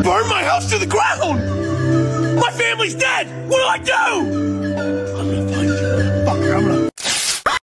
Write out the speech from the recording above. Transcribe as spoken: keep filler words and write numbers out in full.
burn my house to the ground! My family's dead! What do I do?